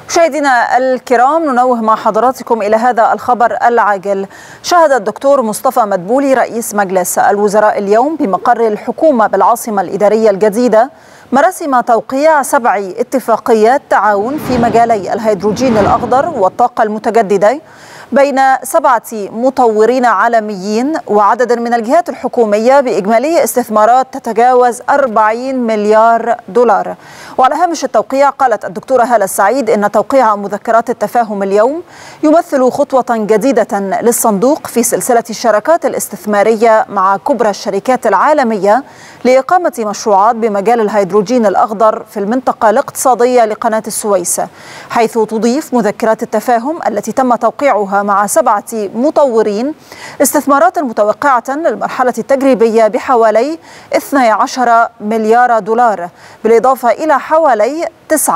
مشاهدينا الكرام، ننوه مع حضراتكم إلى هذا الخبر العاجل. شهد الدكتور مصطفى مدبولي رئيس مجلس الوزراء اليوم بمقر الحكومة بالعاصمة الإدارية الجديدة مراسم توقيع 7 اتفاقيات تعاون في مجالي الهيدروجين الأخضر والطاقة المتجددة بين 7 مطورين عالميين وعدد من الجهات الحكومية بإجمالي استثمارات تتجاوز 40 مليار دولار. وعلى هامش التوقيع قالت الدكتورة هالة السعيد إن توقيع مذكرات التفاهم اليوم يمثل خطوة جديدة للصندوق في سلسلة الشراكات الاستثمارية مع كبرى الشركات العالمية لإقامة مشروعات بمجال الهيدروجين الأخضر في المنطقة الاقتصادية لقناة السويس، حيث تضيف مذكرات التفاهم التي تم توقيعها مع 7 مطورين استثمارات متوقعة للمرحلة التجريبية بحوالي 12 مليار دولار، بالإضافة إلى حوالي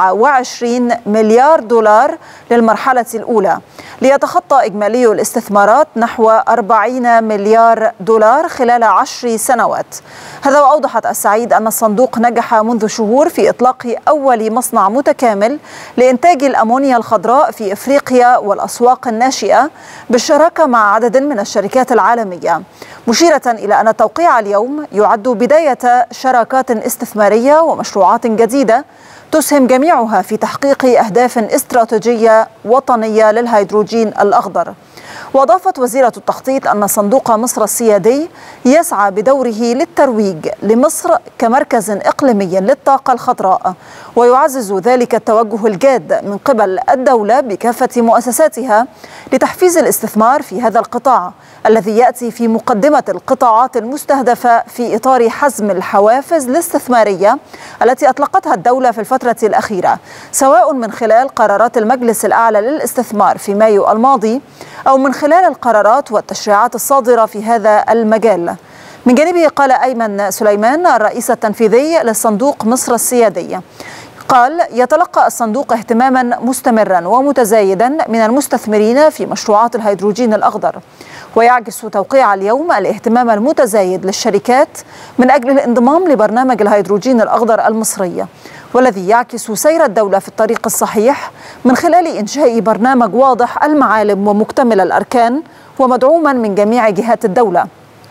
29 مليار دولار للمرحلة الأولى، ليتخطى إجمالي الاستثمارات نحو 40 مليار دولار خلال 10 سنوات. هذا وأوضحت السعيد أن الصندوق نجح منذ شهور في إطلاق أول مصنع متكامل لإنتاج الأمونيا الخضراء في إفريقيا والأسواق الناشئة بالشراكة مع عدد من الشركات العالمية، مشيرة إلى أن التوقيع اليوم يعد بداية شراكات استثمارية ومشروعات جديدة تسهم جميعها في تحقيق أهداف استراتيجية وطنية للهيدروجين الأخضر. وأضافت وزيرة التخطيط أن صندوق مصر السيادي يسعى بدوره للترويج لمصر كمركز إقليمي للطاقة الخضراء، ويعزز ذلك التوجه الجاد من قبل الدولة بكافة مؤسساتها لتحفيز الاستثمار في هذا القطاع الذي يأتي في مقدمة القطاعات المستهدفة في إطار حزم الحوافز الاستثمارية التي أطلقتها الدولة في الفترة الأخيرة، سواء من خلال قرارات المجلس الأعلى للاستثمار في مايو الماضي أو من خلال القرارات والتشريعات الصادرة في هذا المجال. من جانبه قال أيمن سليمان الرئيس التنفيذي للصندوق مصر السيادي، قال: يتلقى الصندوق اهتماما مستمرا ومتزايدا من المستثمرين في مشروعات الهيدروجين الأخضر، ويعكس توقيع اليوم الاهتمام المتزايد للشركات من أجل الانضمام لبرنامج الهيدروجين الأخضر المصري، والذي يعكس سير الدولة في الطريق الصحيح من خلال إنشاء برنامج واضح المعالم ومكتمل الأركان ومدعوما من جميع جهات الدولة،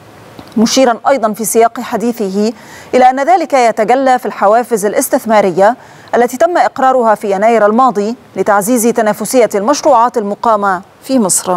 مشيرا أيضا في سياق حديثه إلى أن ذلك يتجلى في الحوافز الاستثمارية التي تم إقرارها في يناير الماضي لتعزيز تنافسية المشروعات المقامة في مصر.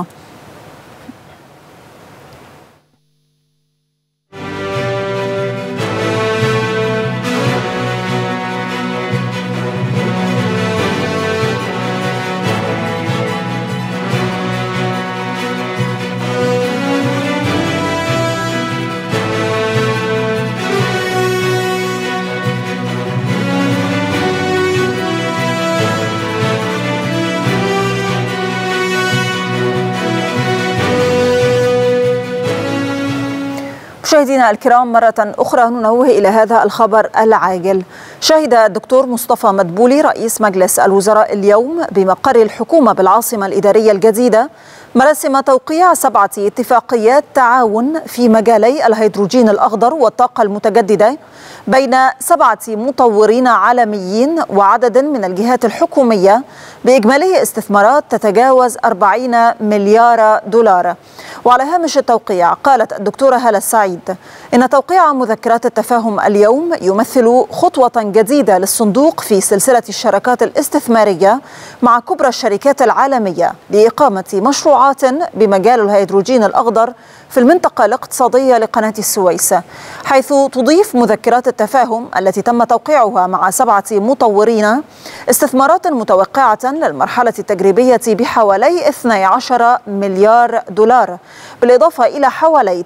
مشاهدينا الكرام، مرة أخرى ننوه إلى هذا الخبر العاجل. شهد الدكتور مصطفى مدبولي رئيس مجلس الوزراء اليوم بمقر الحكومة بالعاصمة الإدارية الجديدة مراسم توقيع 7 اتفاقيات تعاون في مجالي الهيدروجين الأخضر والطاقة المتجددة بين 7 مطورين عالميين وعدد من الجهات الحكومية بإجمالي استثمارات تتجاوز 40 مليار دولار. وعلى هامش التوقيع قالت الدكتورة هالة السعيد إن توقيع مذكرات التفاهم اليوم يمثل خطوة جديدة للصندوق في سلسلة الشراكات الاستثمارية مع كبرى الشركات العالمية لإقامة مشروعات بمجال الهيدروجين الأخضر في المنطقة الاقتصادية لقناة السويس، حيث تضيف مذكرات التفاهم التي تم توقيعها مع 7 مطورين استثمارات متوقعة للمرحلة التجريبية بحوالي 12 مليار دولار، بالإضافة إلى حوالي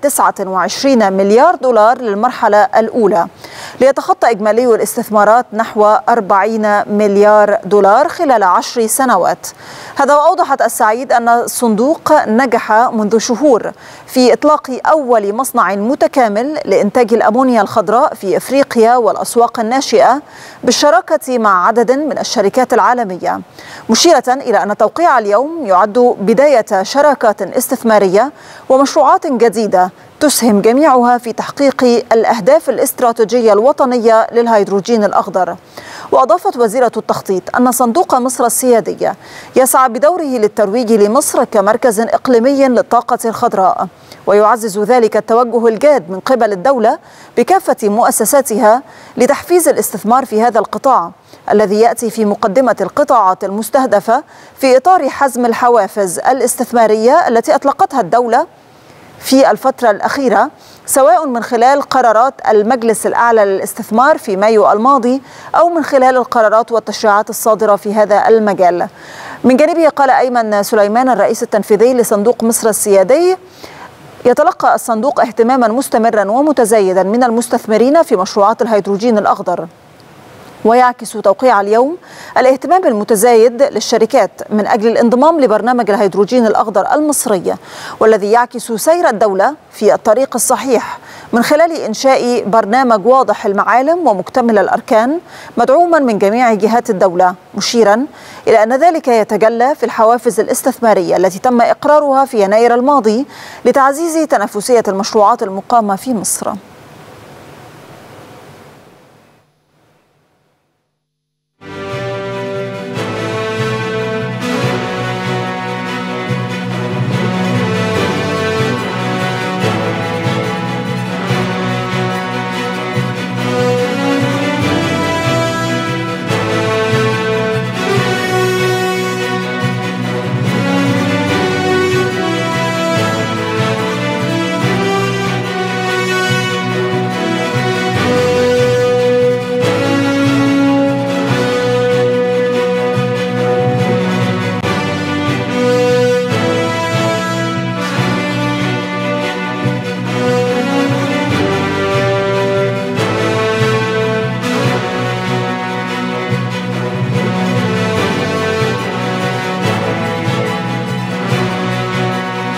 29 مليار دولار للمرحلة الأولى، ليتخطى إجمالي الاستثمارات نحو 40 مليار دولار خلال 10 سنوات. هذا وأوضحت السعيد أن الصندوق نجح منذ شهور في إطلاق أول مصنع متكامل لإنتاج الأمونيا الخضراء في إفريقيا والأسواق الناشئة بالشراكة مع عدد من الشركات العالمية، مشيرة إلى أن توقيع اليوم يعد بداية شراكات استثمارية ومشروعات جديدة تسهم جميعها في تحقيق الأهداف الاستراتيجية الوطنية للهيدروجين الأخضر. وأضافت وزيرة التخطيط أن صندوق مصر السيادي يسعى بدوره للترويج لمصر كمركز إقليمي للطاقة الخضراء، ويعزز ذلك التوجه الجاد من قبل الدولة بكافة مؤسساتها لتحفيز الاستثمار في هذا القطاع الذي يأتي في مقدمة القطاعات المستهدفة في إطار حزم الحوافز الاستثمارية التي أطلقتها الدولة في الفترة الأخيرة، سواء من خلال قرارات المجلس الأعلى للاستثمار في مايو الماضي أو من خلال القرارات والتشريعات الصادرة في هذا المجال. من جانبه قال أيمن سليمان الرئيس التنفيذي لصندوق مصر السيادي: يتلقى الصندوق اهتماما مستمرا ومتزايدا من المستثمرين في مشروعات الهيدروجين الأخضر، ويعكس توقيع اليوم الاهتمام المتزايد للشركات من أجل الانضمام لبرنامج الهيدروجين الأخضر المصري، والذي يعكس سير الدولة في الطريق الصحيح من خلال إنشاء برنامج واضح المعالم ومكتمل الأركان مدعوما من جميع جهات الدولة، مشيرا إلى أن ذلك يتجلى في الحوافز الاستثمارية التي تم إقرارها في يناير الماضي لتعزيز تنافسية المشروعات المقامة في مصر.